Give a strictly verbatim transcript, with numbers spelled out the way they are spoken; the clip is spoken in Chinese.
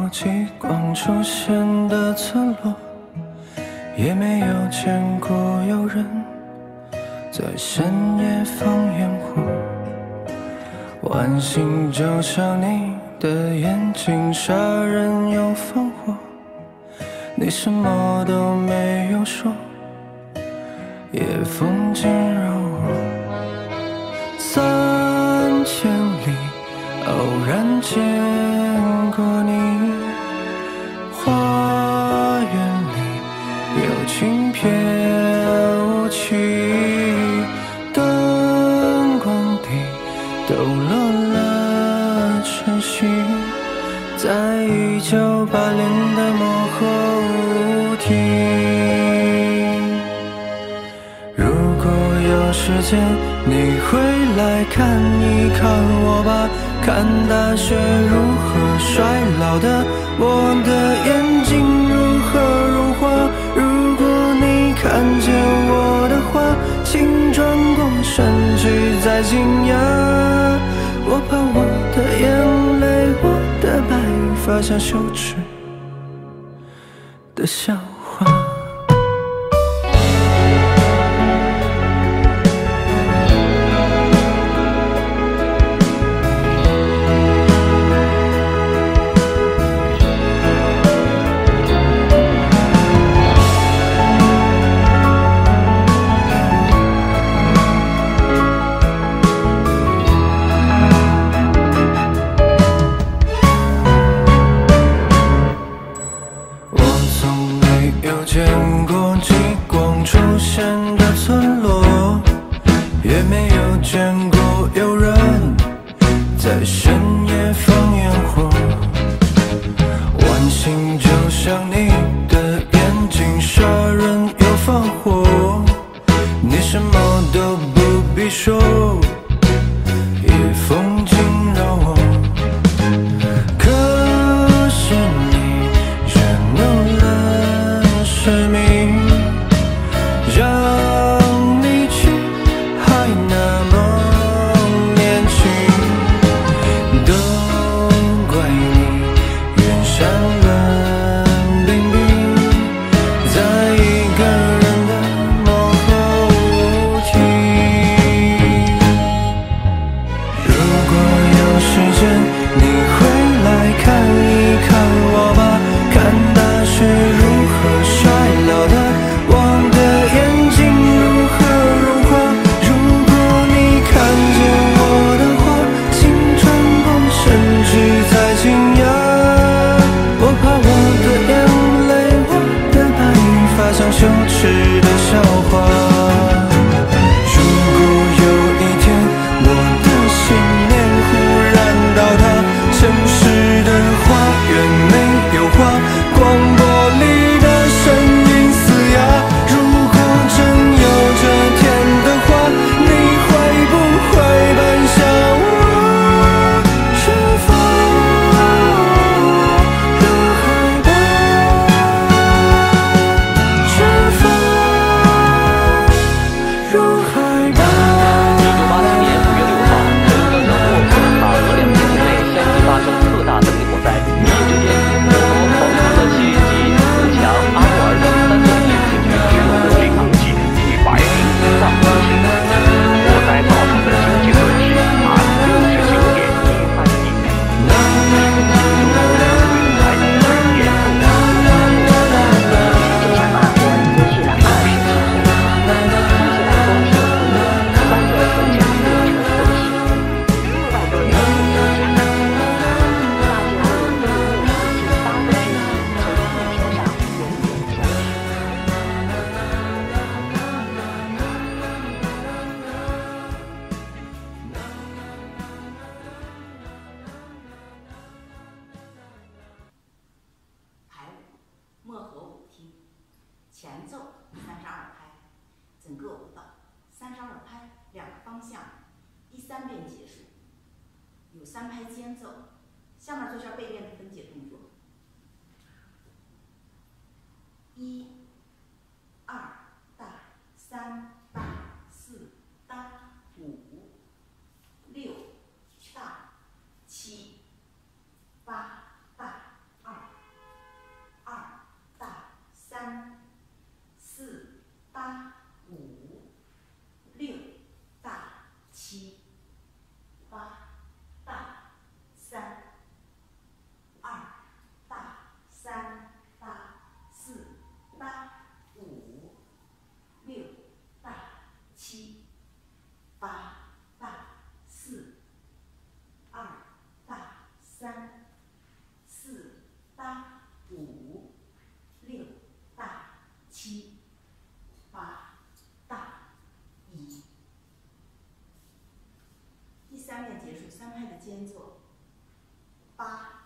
过极光出现的村落，也没有见过有人在深夜放烟火。晚星就像你的眼睛，杀人又放火，你什么都没有说，夜风惊扰我。三千里偶然见过你，花园里有轻翩舞起，灯光底抖落了晨曦，在一九八零的幕后舞厅。如果有时间你会来看一看我吧，看大雪如何衰老的，我的眼睛如何融化。如果你看见我的话，请转过身去再惊讶。我怕我的眼泪，我的白发像羞耻的笑话。见过极光出现的村落，也没有见过有人在深夜放烟火。晚星就像你的眼睛，杀人又放火，你什么都不必说，夜风惊扰我。可是你惹怒了生命，让你去还那么年轻，都怪你远山冷冰冰，在一个人的幕后舞厅。如果有时间你会来看一看我吧，看大雪如何衰老的，我的眼睛如何融化。如果你看见我的话，请转过身去再惊讶。我怕我的眼泪，我的白发像羞耻的笑话。如果有一天我的信念忽然倒塌，城市的花园没有花，广播里的声音嘶哑。如果真有这天的话，你会不会奔向我出发？如海般出发，如海般。 一九八七年五月六号，成都的莫库塔河两天之内相继发生特大森林火灾。一夜之间，德国跑出了七级自强、阿穆尔等三座地级市区的水塘区，一百名丧生幸存。火灾造成的经济损失达六十九点一万亿元。 排舞漠河舞厅，前奏三十二拍，整个舞蹈三十二拍，两个方向，第三遍结束，有三拍间奏。下面做下背面的分解动作。一、二、大、三、大、四、大、五、六、大、七、八、大、二。 结束，三拍的间奏，八